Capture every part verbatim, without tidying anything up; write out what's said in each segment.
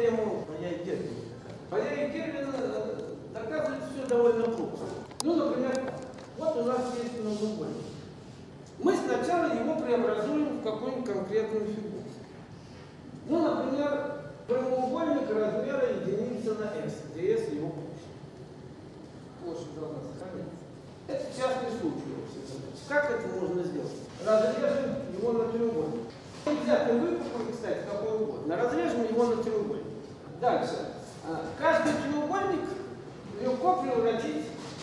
теорему Фаяй-Гервина. Фаяй-Гервин доказывает все довольно просто. Ну, например, вот у нас есть прямоугольник. Мы сначала его преобразуем в какую-нибудь конкретную фигуру. Ну, например, прямоугольник размера единицы на s, где s его площадь. Площадь должна сохраниться. Это частный случай. Как это можно сделать? Разрежем его на треугольник. Нельзя выпуклый, кстати, какой угодно. Разрежем его на треугольник. Дальше. Каждый треугольник легко превратить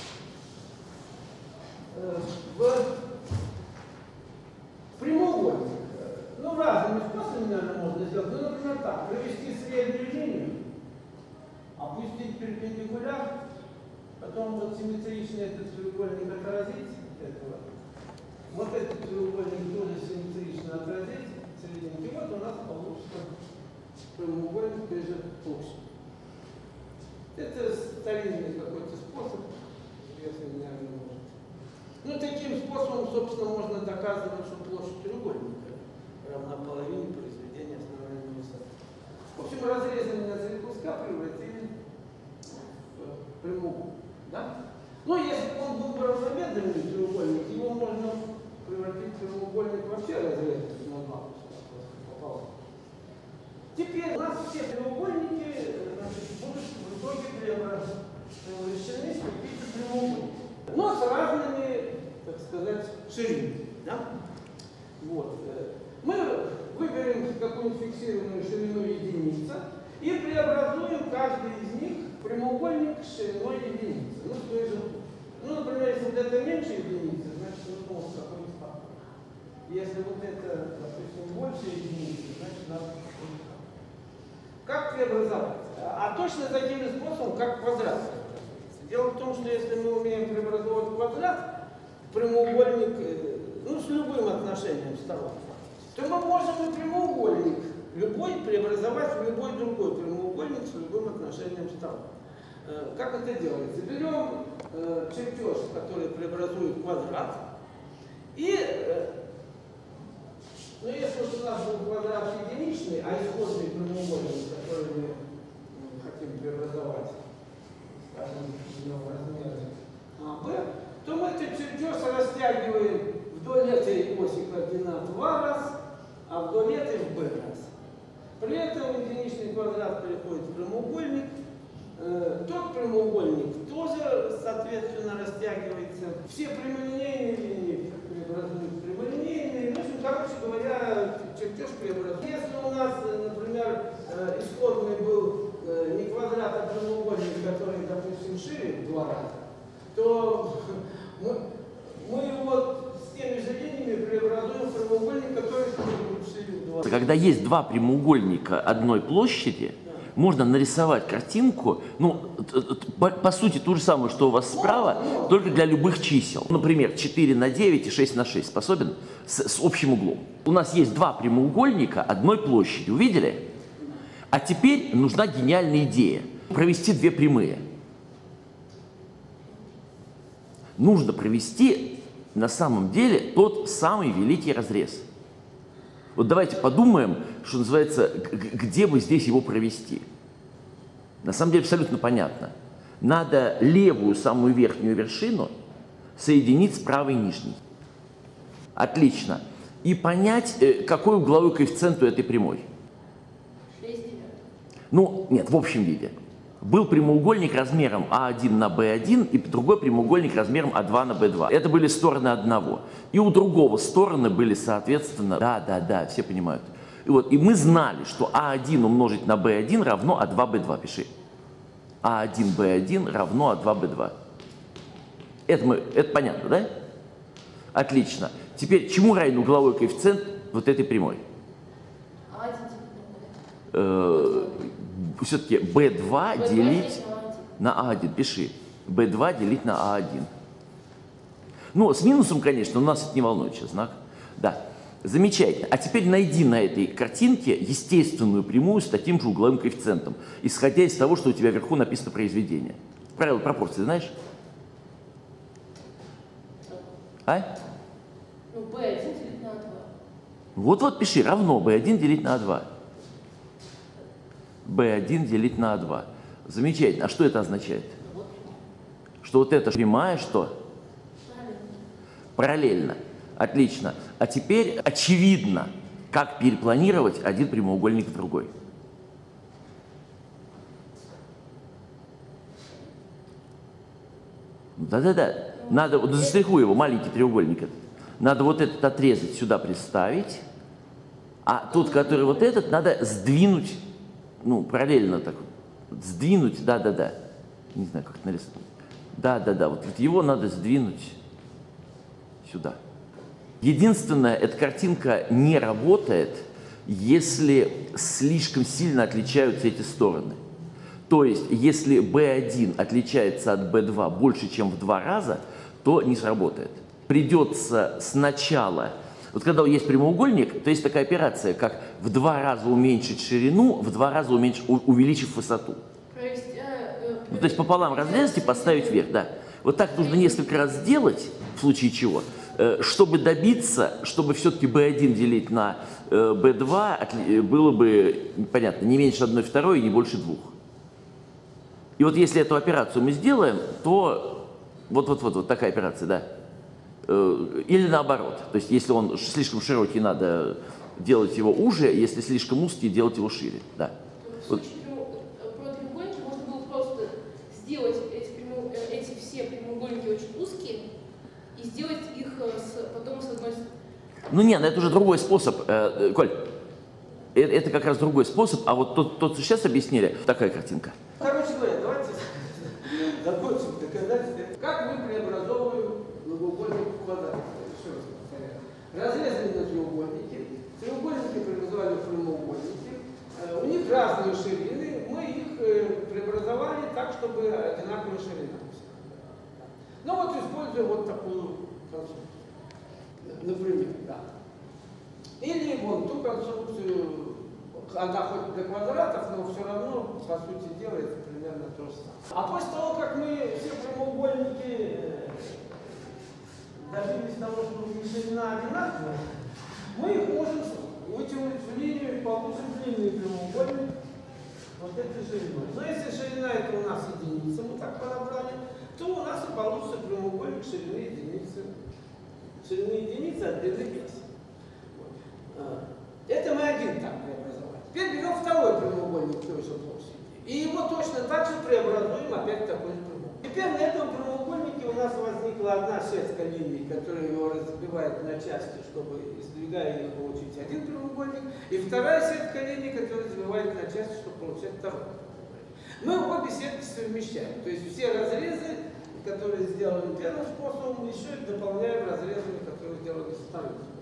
в прямоугольник. Ну, разными способами, наверное, можно сделать. Ну, например, так. Провести среднюю линию, опустить перпендикуляр, потом вот симметричный этот треугольник отразить. Этого. Вот этот треугольник тоже симметрично отразить. И вот у нас получится прямоугольник той же площади. Это старинный какой-то способ, если не может. Ну, таким способом, собственно, можно доказывать, что площадь треугольника равна половине произведения основания высоты. В общем, разрезанный на три куска превратили в прямоугольник. Да? Ну, если он был бы равномерный треугольник, его можно превратить в прямоугольник вообще разрезанный на два куска. Теперь у нас все треугольники, значит, будут в итоге превращены в какие-то прямоугольники. Но с разными, так сказать, ширинами. Да? Вот. Мы выберем какую-нибудь фиксированную ширину единица и преобразуем каждый из них в прямоугольник с шириной единицы. Ну, с той же. Ну, например, если вот это меньше единицы, значит, нужно вот какой-нибудь фактор. Если вот это, допустим, больше единицы, значит, надо. Как преобразовать? А точно таким же способом, как квадрат. Дело в том, что если мы умеем преобразовывать квадрат в прямоугольник, ну, с любым отношением сторон, то мы можем и прямоугольник любой преобразовать в любой другой прямоугольник с любым отношением сторон. Как это делается? Берем чертеж, который преобразует квадрат, и ну, если у нас был квадрат единичный, а исходный прямоугольник, который мы хотим преобразовать, скажем, в размере а бэ, то мы этот чертеж растягиваем вдоль этой оси координат в а раз, а вдоль этой в бэ раз. При этом единичный квадрат переходит в прямоугольник. Э, тот прямоугольник тоже, соответственно, растягивается. Все прямолинейные линии преобразуют в прямолинейные. В общем, короче говоря, чертеж преобразует. Если у нас, например, исходный был не квадрат, а прямоугольник, который, допустим, шире в два раза, то мы, мы его с теми же линиями преобразуем в прямоугольник, который шире в два раза. Когда есть два прямоугольника одной площади, можно нарисовать картинку, ну, по, по сути, ту же самую, что у вас справа, только для любых чисел. Например, четыре на девять и шесть на шесть способен с, с общим углом. У нас есть два прямоугольника одной площади, увидели? А теперь нужна гениальная идея – провести две прямые. Нужно провести, на самом деле, тот самый великий разрез. Вот давайте подумаем, что называется, где бы здесь его провести. На самом деле абсолютно понятно. Надо левую самую верхнюю вершину соединить с правой нижней. Отлично. И понять, какой угловой коэффициент у этой прямой. шесть. Ну, нет, в общем виде. Был прямоугольник размером а один на бэ один и другой прямоугольник размером а два на бэ два. Это были стороны одного. И у другого стороны были, соответственно, да, да, да, все понимают. И, вот, и мы знали, что а один умножить на бэ один равно а два бэ два. Пиши. а один бэ один равно а два бэ два. Это, мы, это понятно, да? Отлично. Теперь чему равен угловой коэффициент вот этой прямой? а один. Все-таки бэ два делить на а один. Пиши. бэ два делить на а один. Ну, с минусом, конечно, у нас это не волнует сейчас знак. Да. Замечательно. А теперь найди на этой картинке естественную прямую с таким же угловым коэффициентом, исходя из того, что у тебя вверху написано произведение. Правило пропорции знаешь? А? Ну, бэ один делить на а два. Вот-вот пиши. Равно бэ один делить на а два. бэ один делить на а два. Замечательно. А что это означает? Что вот эта прямая что? Параллельно. Отлично. А теперь очевидно, как перепланировать один прямоугольник в другой. Да-да-да. Надо, вот заштрихуй его, маленький треугольник этот. Надо вот этот отрезать, сюда приставить. А тот, который вот этот, надо сдвинуть, ну, параллельно так вот. Сдвинуть, да-да-да. Не знаю, как это нарисовать. Да-да-да, вот его надо сдвинуть сюда. Единственное, эта картинка не работает, если слишком сильно отличаются эти стороны. То есть, если бэ один отличается от бэ два больше, чем в два раза, то не сработает. Придется сначала, вот когда есть прямоугольник, то есть такая операция, как в два раза уменьшить ширину, в два раза уменьшить, увеличив высоту. То есть, э, Ну, то есть пополам разрезать и поставить вверх, да. Вот так нужно несколько раз сделать, в случае чего, э, чтобы добиться, чтобы все-таки бэ один делить на э, бэ два было бы, понятно, не меньше одной второй и не больше двух. И вот если эту операцию мы сделаем, то вот-вот-вот вот такая операция, да. Э, или наоборот. То есть если он слишком широкий, надо делать его уже, если слишком узкий, делать его шире, да. в Вот. случае прямо- про треугольники можно было просто сделать эти, прямо- э, эти все прямоугольники очень узкие и сделать их э, с- потом с одной стороны. Ну нет, ну это уже другой способ. Э, Коль, э, это как раз другой способ, а вот тот, тот, что сейчас объяснили, такая картинка. Короче говоря, давайте закончим доказательство. Как мы преобразовываем многоугольник в квадрат? Еще раз повторяю. Разрезали на треугольники, треугольники преобразовали в прямоугольники, э, у них разные ширины, мы их э, преобразовали так, чтобы одинаковая ширина. Ну вот используем вот такую конструкцию. Например, да. Или вон ту конструкцию, она хоть для квадратов, но все равно, по сути дела, это примерно то же самое. А после того, как мы все прямоугольники добились того, что у них ширина одинаковая, мы их можем вытянуть в линию и получим длинный прямоугольник вот этой шириной. Но если ширина это у нас единица, мы так подобрали, то у нас и получится прямоугольник ширины единицы. Ширины единицы от длины пять. Это мы один так преобразовали. Теперь берем второй прямоугольник той же площади. И его точно так же преобразуем опять в такой же прямоугольник. Теперь на этом прямоугольнике у нас возникла одна сетка линий, которая его разбивает на части, чтобы, сдвигая их, получить один прямоугольник. И вторая сетка линий, которая разбивает на части, чтобы получать второй прямоугольник. Мы обе сетки совмещаем. То есть все разрезы, которые сделаны первым способом, еще и дополняем разрезами, которые сделаны вторым способом.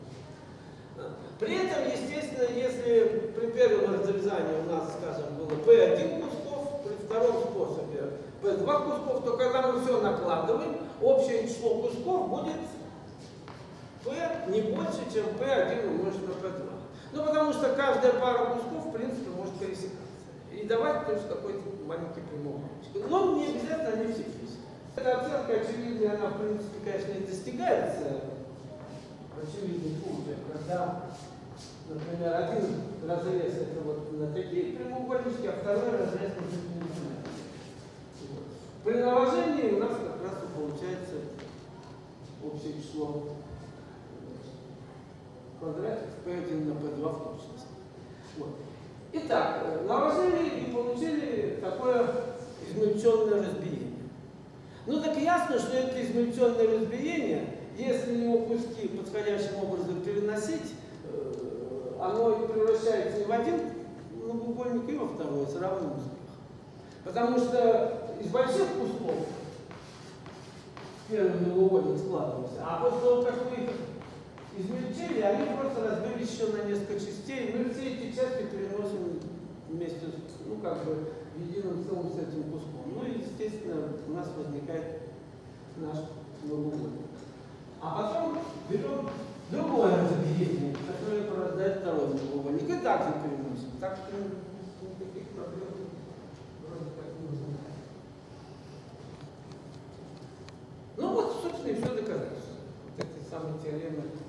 При этом, естественно, если при первом разрезании у нас, скажем, было пэ один кусков, при втором способе пэ два кусков, то когда мы все накладываем, общее число кусков будет P не больше, чем пэ один умножить на пэ два. Ну, потому что каждая пара кусков, в принципе, может пересекаться. И давать тоже какой-то маленький прямоугольничек. Но не обязательно они все есть. Эта оценка, очевидно, она, в принципе, конечно, и достигается в очевидных случаях, когда, например, один разрез это вот на такие прямоугольнички, а второй разрез на такие прямоугольнички. При наложении у нас как раз и получается общее число квадратов пэ один на пэ два в точности. Вот. Итак, наложили и получили такое измельченное разбиение. Ну так ясно, что это измельченное разбиение, если его куски подходящим образом переносить, оно превращается не в один многоугольник, и во второй с равным успехом. Потому что из больших кусков первый многоугольник складывался, а после того, как мы их измельчили, они просто разбились еще на несколько частей. Мы все эти части переносим вместе, ну как бы в едином целом с этим куском. Ну и, естественно, у нас возникает наш многоугольник. А потом берем другое разбиение, которое порождает второй многоугольник, и также переносим. Так что никаких проблем вроде как не возникает. Ну вот, собственно, и все доказательство. Вот этой самой теоремы